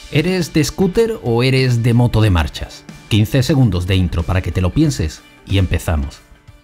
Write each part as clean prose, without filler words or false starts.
¿Eres de scooter o eres de moto de marchas? 15 segundos de intro para que te lo pienses y empezamos.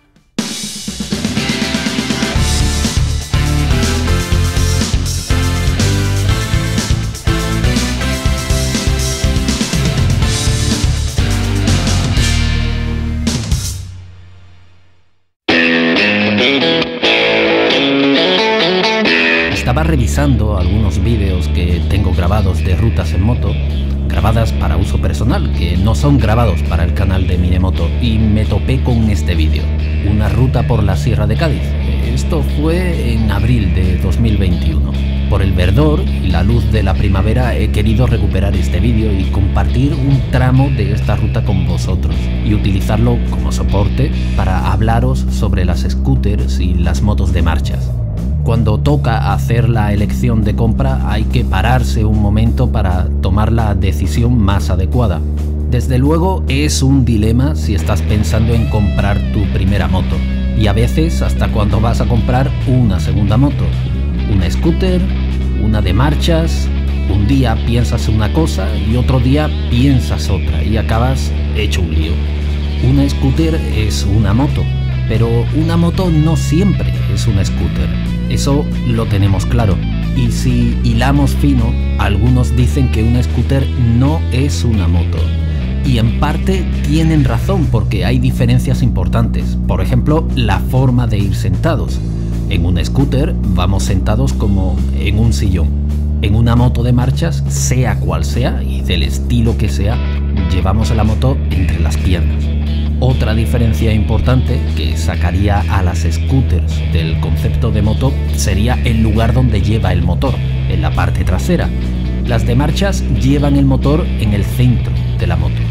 Estaba revisando algunos vídeos que tengo grabados de rutas en moto, grabadas para uso personal, que no son grabados para el canal de Minemoto, y me topé con este vídeo, una ruta por la Sierra de Cádiz. Esto fue en abril de 2021. Por el verdor y la luz de la primavera he querido recuperar este vídeo y compartir un tramo de esta ruta con vosotros y utilizarlo como soporte para hablaros sobre las scooters y las motos de marchas. Cuando toca hacer la elección de compra hay que pararse un momento para tomar la decisión más adecuada. Desde luego es un dilema si estás pensando en comprar tu primera moto, y a veces hasta cuando vas a comprar una segunda moto. Una scooter, una de marchas, un día piensas una cosa y otro día piensas otra y acabas hecho un lío. Una scooter es una moto, pero una moto no siempre es una scooter. Eso lo tenemos claro. Y si hilamos fino, algunos dicen que una scooter no es una moto. Y en parte tienen razón porque hay diferencias importantes. Por ejemplo, la forma de ir sentados. En una scooter vamos sentados como en un sillón. En una moto de marchas, sea cual sea y del estilo que sea, llevamos la moto entre las piernas. Otra diferencia importante que sacaría a las scooters del concepto de moto sería el lugar donde lleva el motor, en la parte trasera. Las de marchas llevan el motor en el centro de la moto.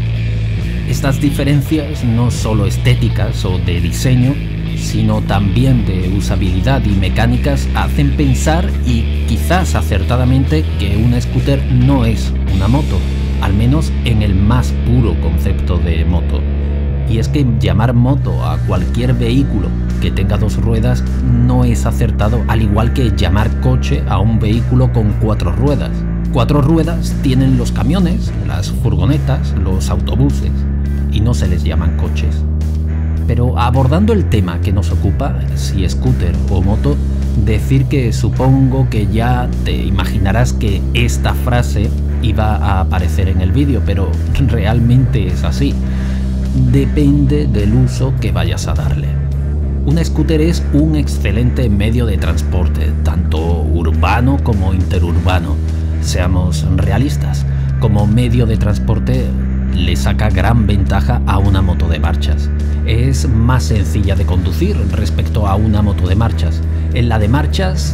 Estas diferencias no solo estéticas o de diseño, sino también de usabilidad y mecánicas hacen pensar, y quizás acertadamente, que una scooter no es una moto, al menos en el más puro concepto de moto. Y es que llamar moto a cualquier vehículo que tenga dos ruedas no es acertado, al igual que llamar coche a un vehículo con cuatro ruedas. Cuatro ruedas tienen los camiones, las furgonetas, los autobuses, y no se les llaman coches. Pero abordando el tema que nos ocupa, si scooter o moto, decir que supongo que ya te imaginarás que esta frase iba a aparecer en el vídeo, pero realmente es así. Depende del uso que vayas a darle. Un scooter es un excelente medio de transporte, tanto urbano como interurbano. Seamos realistas, como medio de transporte le saca gran ventaja a una moto de marchas. Es más sencilla de conducir respecto a una moto de marchas. En la de marchas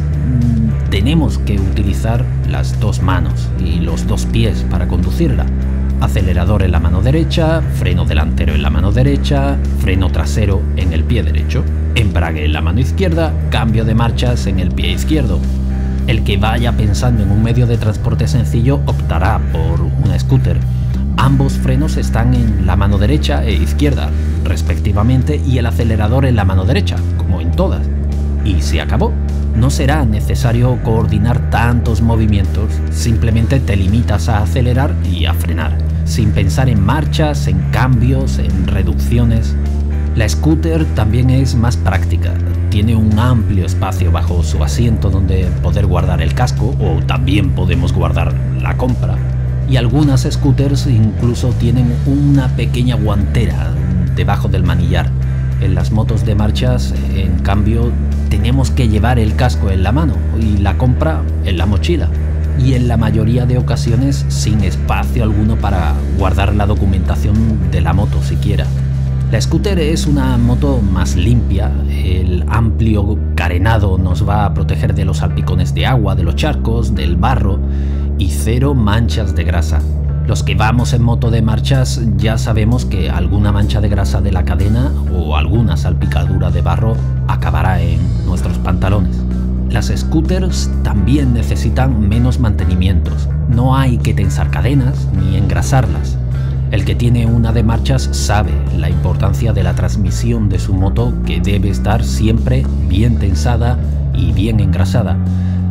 tenemos que utilizar las dos manos y los dos pies para conducirla. Acelerador en la mano derecha, freno delantero en la mano derecha, freno trasero en el pie derecho, embrague en la mano izquierda, cambio de marchas en el pie izquierdo. El que vaya pensando en un medio de transporte sencillo optará por una scooter. Ambos frenos están en la mano derecha e izquierda, respectivamente, y el acelerador en la mano derecha, como en todas. Y se acabó. No será necesario coordinar tantos movimientos, simplemente te limitas a acelerar y a frenar, sin pensar en marchas, en cambios, en reducciones. La scooter también es más práctica, tiene un amplio espacio bajo su asiento donde poder guardar el casco, o también podemos guardar la compra. Y algunas scooters incluso tienen una pequeña guantera debajo del manillar. En las motos de marchas, en cambio, tenemos que llevar el casco en la mano y la compra en la mochila, y en la mayoría de ocasiones sin espacio alguno para guardar la documentación de la moto siquiera. La scooter es una moto más limpia, el amplio carenado nos va a proteger de los salpicones de agua, de los charcos, del barro, y cero manchas de grasa. Los que vamos en moto de marchas ya sabemos que alguna mancha de grasa de la cadena o alguna salpicadura de barro acabará en nuestros pantalones. Las scooters también necesitan menos mantenimientos. No hay que tensar cadenas ni engrasarlas. El que tiene una de marchas sabe la importancia de la transmisión de su moto, que debe estar siempre bien tensada y bien engrasada.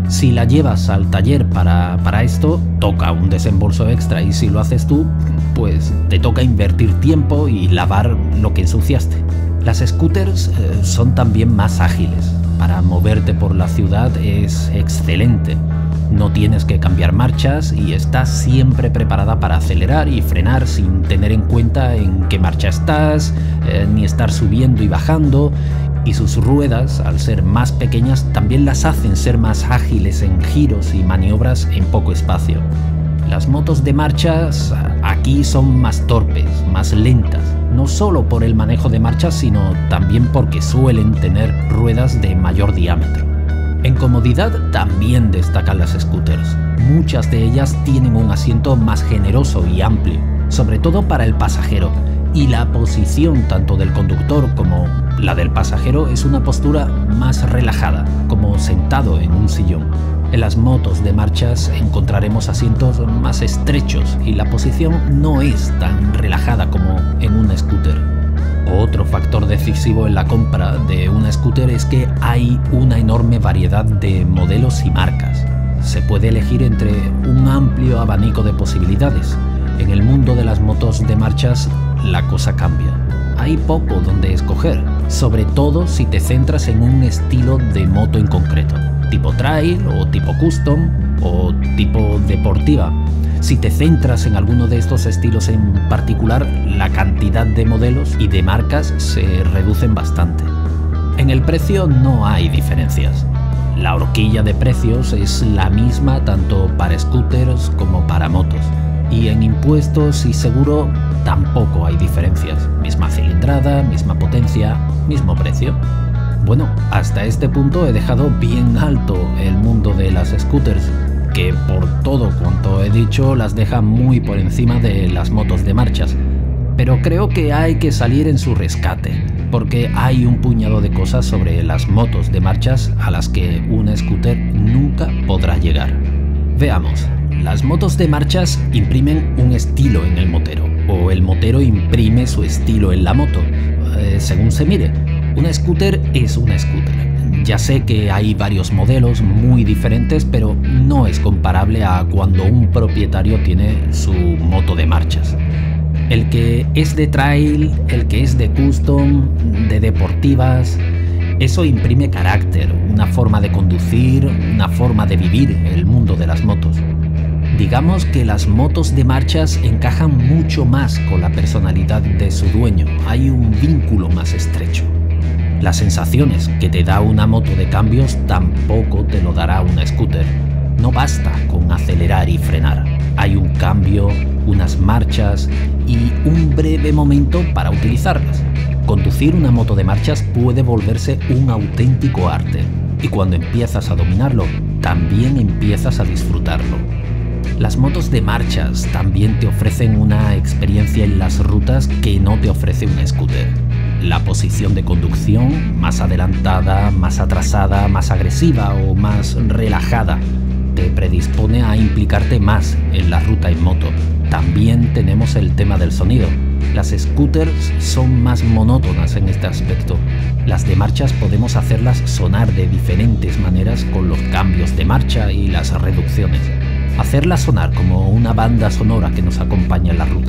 Si la llevas al taller para esto, toca un desembolso extra, y si lo haces tú, pues te toca invertir tiempo y lavar lo que ensuciaste. Las scooters son también más ágiles. Para moverte por la ciudad es excelente. No tienes que cambiar marchas y estás siempre preparada para acelerar y frenar sin tener en cuenta en qué marcha estás, ni estar subiendo y bajando. Y sus ruedas, al ser más pequeñas, también las hacen ser más ágiles en giros y maniobras en poco espacio. Las motos de marchas aquí son más torpes, más lentas, no solo por el manejo de marchas, sino también porque suelen tener ruedas de mayor diámetro. En comodidad también destacan las scooters. Muchas de ellas tienen un asiento más generoso y amplio, sobre todo para el pasajero, y la posición tanto del conductor como la del pasajero es una postura más relajada, como sentado en un sillón. En las motos de marchas encontraremos asientos más estrechos y la posición no es tan relajada como en un scooter. Otro factor decisivo en la compra de una scooter es que hay una enorme variedad de modelos y marcas. Se puede elegir entre un amplio abanico de posibilidades. En el mundo de las motos de marchas la cosa cambia. Hay poco donde escoger, sobre todo si te centras en un estilo de moto en concreto, tipo trail o tipo custom o tipo deportiva. Si te centras en alguno de estos estilos en particular, la cantidad de modelos y de marcas se reducen bastante. En el precio no hay diferencias. La horquilla de precios es la misma tanto para scooters como para motos. Y en impuestos y seguro tampoco hay diferencias. Misma cilindrada, misma potencia, mismo precio. Bueno, hasta este punto he dejado bien alto el mundo de las scooters, que por todo cuanto he dicho las deja muy por encima de las motos de marchas. Pero creo que hay que salir en su rescate, porque hay un puñado de cosas sobre las motos de marchas a las que una scooter nunca podrá llegar. Veamos. Las motos de marchas imprimen un estilo en el motero, o el motero imprime su estilo en la moto, según se mire. Una scooter es una scooter. Ya sé que hay varios modelos muy diferentes, pero no es comparable a cuando un propietario tiene su moto de marchas. El que es de trail, el que es de custom, de deportivas, eso imprime carácter, una forma de conducir, una forma de vivir el mundo de las motos. Digamos que las motos de marchas encajan mucho más con la personalidad de su dueño, hay un vínculo más estrecho. Las sensaciones que te da una moto de cambios tampoco te lo dará una scooter. No basta con acelerar y frenar. Hay un cambio, unas marchas y un breve momento para utilizarlas. Conducir una moto de marchas puede volverse un auténtico arte, y cuando empiezas a dominarlo, también empiezas a disfrutarlo. Las motos de marchas también te ofrecen una experiencia en las rutas que no te ofrece un scooter. La posición de conducción, más adelantada, más atrasada, más agresiva o más relajada, te predispone a implicarte más en la ruta en moto. También tenemos el tema del sonido. Las scooters son más monótonas en este aspecto. Las de marchas podemos hacerlas sonar de diferentes maneras con los cambios de marcha y las reducciones. Hacerlas sonar como una banda sonora que nos acompaña en la ruta.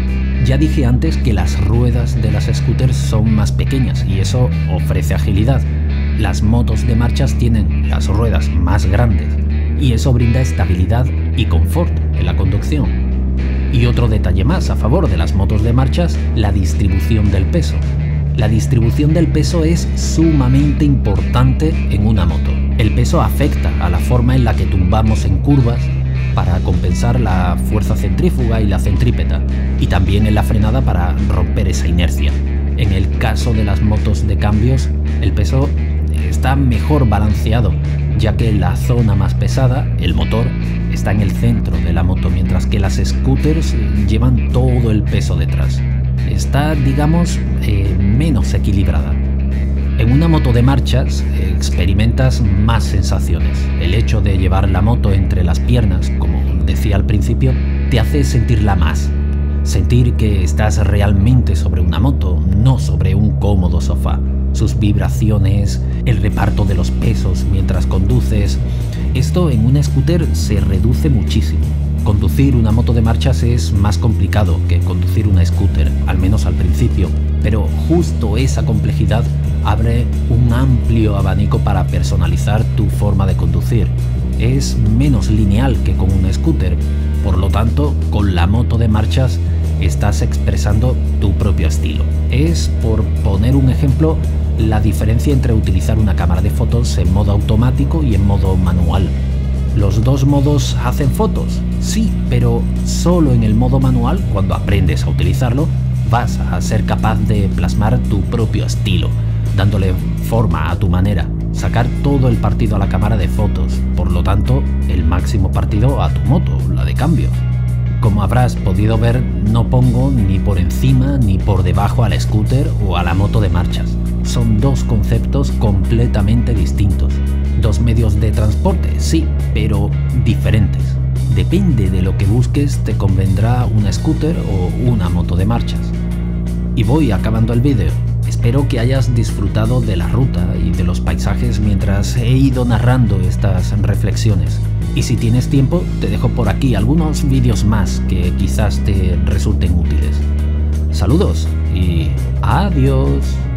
Ya dije antes que las ruedas de las scooters son más pequeñas y eso ofrece agilidad. Las motos de marchas tienen las ruedas más grandes y eso brinda estabilidad y confort en la conducción. Y otro detalle más a favor de las motos de marchas, la distribución del peso. La distribución del peso es sumamente importante en una moto. El peso afecta a la forma en la que tumbamos en curvas para compensar la fuerza centrífuga y la centrípeta, y también en la frenada para romper esa inercia. En el caso de las motos de cambios, el peso está mejor balanceado, ya que la zona más pesada, el motor, está en el centro de la moto, mientras que las scooters llevan todo el peso detrás. Está, digamos, menos equilibrada. En una moto de marchas experimentas más sensaciones. El hecho de llevar la moto entre las piernas, como decía al principio, te hace sentirla más. Sentir que estás realmente sobre una moto, no sobre un cómodo sofá. Sus vibraciones, el reparto de los pesos mientras conduces, Esto en una scooter se reduce muchísimo. Conducir una moto de marchas es más complicado que conducir una scooter, al menos al principio, pero justo esa complejidad abre un amplio abanico para personalizar tu forma de conducir. Es menos lineal que con un scooter, por lo tanto, con la moto de marchas estás expresando tu propio estilo. Es, por poner un ejemplo, la diferencia entre utilizar una cámara de fotos en modo automático y en modo manual. ¿Los dos modos hacen fotos? Sí, pero solo en el modo manual, cuando aprendes a utilizarlo, vas a ser capaz de plasmar tu propio estilo, dándole forma a tu manera, sacar todo el partido a la cámara de fotos, por lo tanto, el máximo partido a tu moto, la de cambio. Como habrás podido ver, no pongo ni por encima ni por debajo al scooter o a la moto de marchas. Son dos conceptos completamente distintos. Dos medios de transporte, sí, pero diferentes. Depende de lo que busques, te convendrá una scooter o una moto de marchas. Y voy acabando el vídeo. Espero que hayas disfrutado de la ruta y de los paisajes mientras he ido narrando estas reflexiones. Y si tienes tiempo, te dejo por aquí algunos vídeos más que quizás te resulten útiles. Saludos y adiós.